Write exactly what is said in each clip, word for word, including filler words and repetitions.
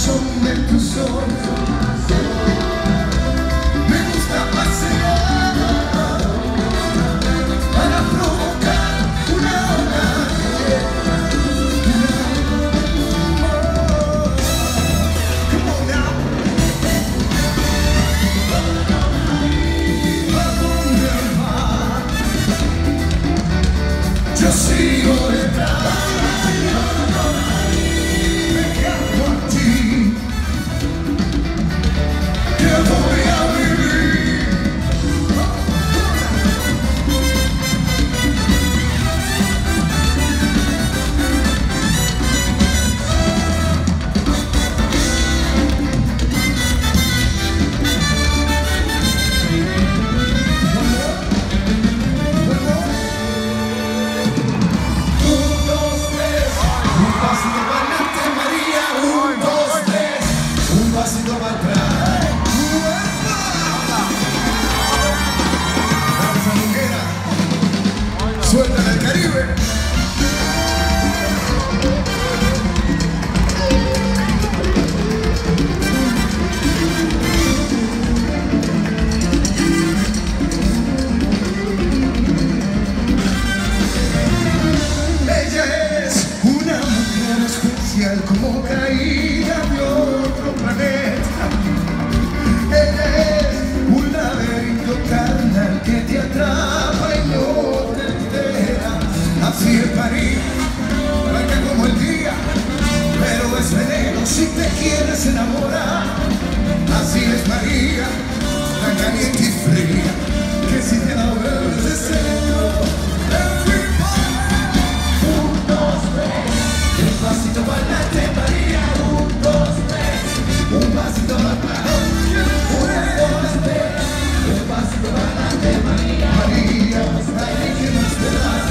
son de tus ojos. Me gusta pasear para provocar una ola. Come on now. Bajo el mar, yo sigo detrás. Suelta del Caribe. Ella es una mujer especial como caída de otro planeta. Ella es un laberinto carnal que te atrapa y no te entera. Así es París, blanca como el día, pero es veneno si te quieres enamorar. Así es María, tan caliente y fría, que si te la vuelves de centro. Un, dos, tres, despacito bailate María. Un, dos, tres, un pasito más atrás. Un, dos, tres, despacito bailate María. María, baile que no esperas.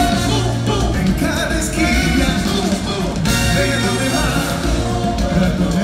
Venga, ¿dónde va?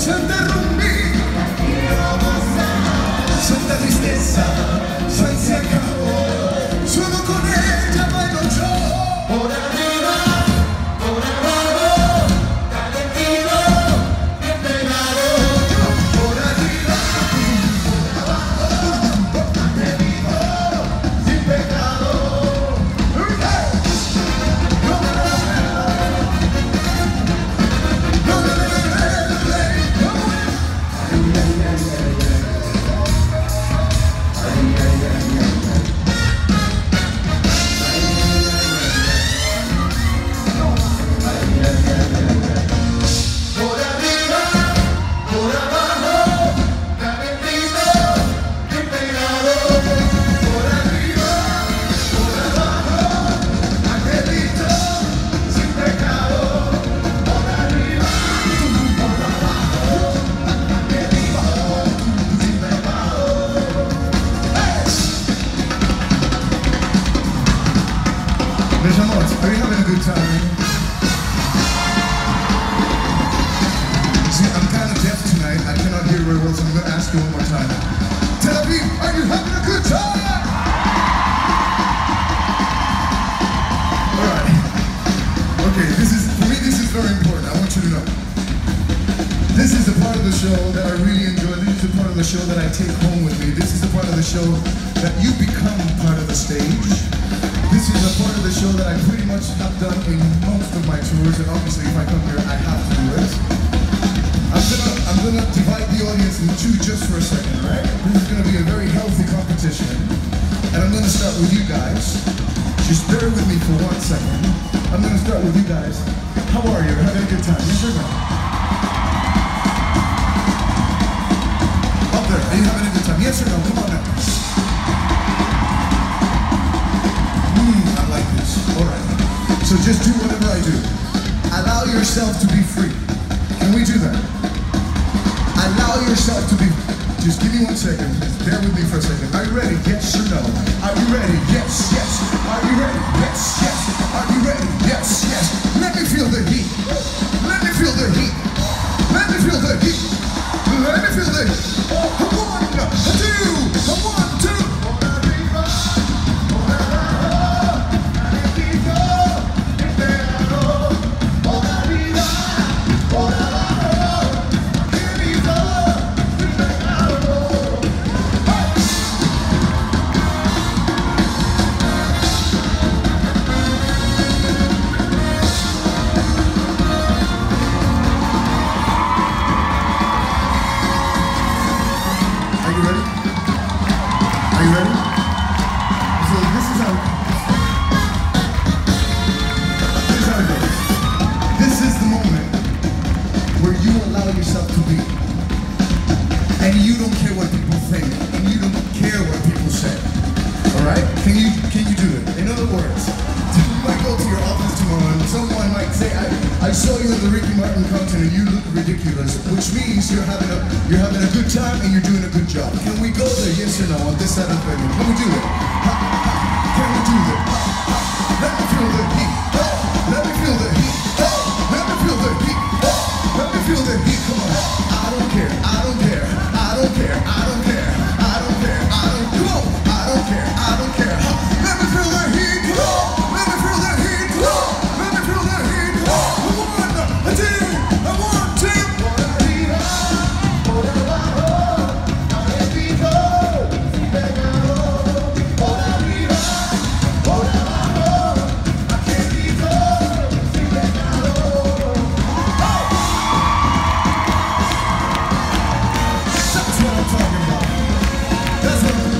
Santa Rumbi, Santa Tristeza, San se acabó. Solo con ella bailo yo. Por arriba, por abajo, calentito, bien pegado. Por arriba, por abajo, calentito, sin pecado. Are you having a good time? See, I'm kind of deaf tonight. I cannot hear very well, so I'm going to ask you one more time. Tel Aviv, are you having a good time? All right. Okay, this is, for me, this is very important. I want you to know. This is the part of the show that I really enjoy. This is the part of the show that I take home with me. This is the part of the show that you become part of the stage. This is a part of the show that I pretty much have done in most of my tours, and obviously if I come here, I have to do it. I'm gonna, I'm gonna divide the audience in two just for a second, right? This is gonna be a very healthy competition, and I'm gonna start with you guys. Just bear with me for one second. I'm gonna start with you guys. How are you? Having a good time? Yes or no? Up there, are you having a good time? Yes or no? Come on now. Alright, so just do whatever I do. Allow yourself to be free. Can we do that? Allow yourself to be free. Just give me one second. Bear with me for a second. Are you ready? Yes or no? Are you ready? Yes, yes. Are you ready? Yes, yes. Are you ready? Yes, yes. Let me feel the heat. Let me feel the heat. Let me feel the heat. Let me feel the heat. One, two, one, two. Yourself to be, and you don't care what people think, and you don't care what people say. All right? Can you can you do it? In other words, you might go to your office tomorrow, and someone might say, "I I saw you in the Ricky Martin concert, and you look ridiculous," which means you're having a you're having a good time and you're doing a good job. Can we go there? Yes or no? On this side of the venue, can we do it? Ha, ha, can we do it? Ha, ha. Let me feel the heat. Oh, let me feel the heat. Oh, let me feel the heat. Oh, let me feel the heat. Come on. I don't care. I don't care. I don't care. I don't care. I don't care. I don't come on. I don't care. I don't care. Ha. Let me feel the heat. Oh, let me feel the heat. Oh, let me feel the heat. Oh, one, a two, a one, two. Por arriba, por abajo, calentito, sin pecado. Por arriba, por abajo, calentito, sin pecado. That's what I'm talking about. That's what I'm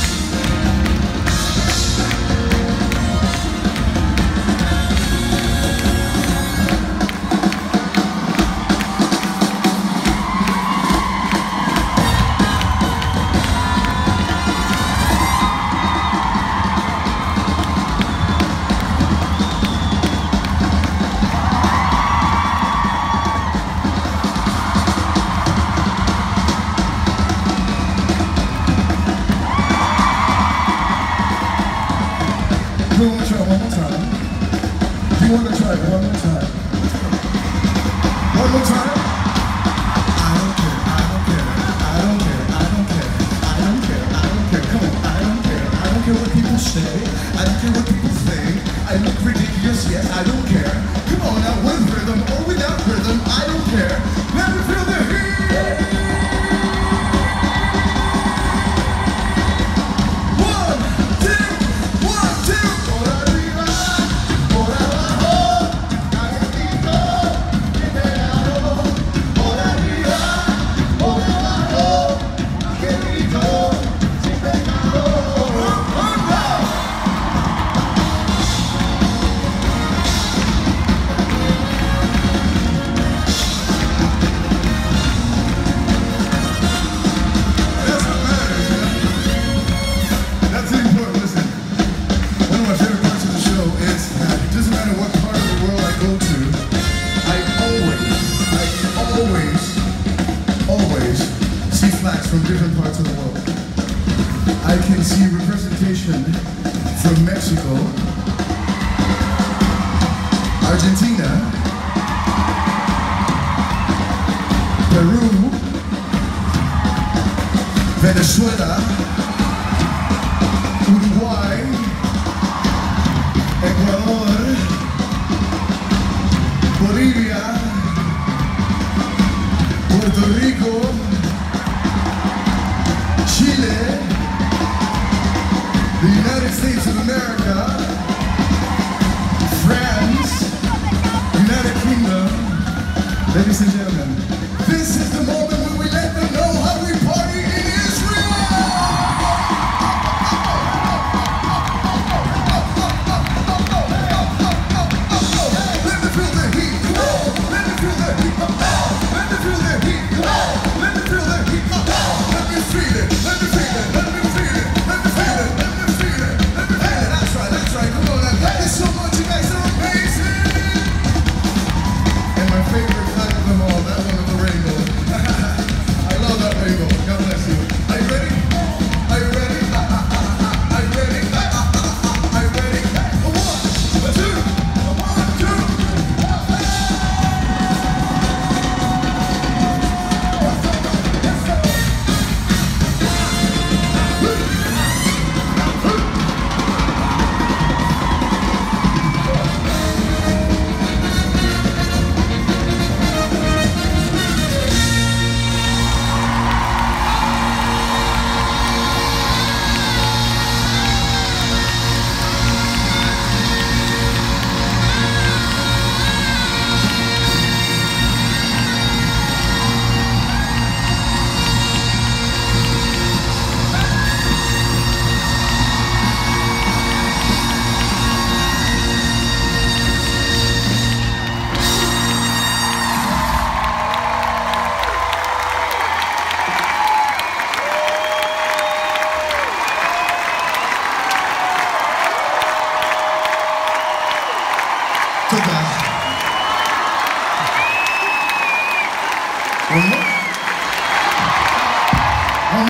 Do you want to try one more time? Do you want to try one more time? One more time? I care, I don't care. Come on now, with rhythm or without rhythm, I don't care. Let me feel the heat. One, two, one, two. Por arriba, por abajo, calientito, liberado. Por arriba, por abajo, angelito, sin pecado. From different parts of the world. I can see representation from Mexico, Argentina, Peru, Venezuela, Uruguay, Ecuador, Bolivia, Puerto Rico, Chile, the United States of America, France, United Kingdom. Ladies and gentlemen, this is the moment when we let them know how we party in Israel! Let me feel the heat, come on! Let me feel the heat, come on! Let me feel the heat, come on! Let me feel the heat, come on! Let me feel it! Let me feel it! Let me feel it! Let me feel it! Let me feel it! Let me feel it! That's right, that's right, come on! I love you so much, you guys are amazing! And my favorite flag of them all, that one of the rainbow. I love that rainbow. God bless you. Are you ready? Are you ready? Are you ready? Are you ready? One, two, one, two. Total. One more.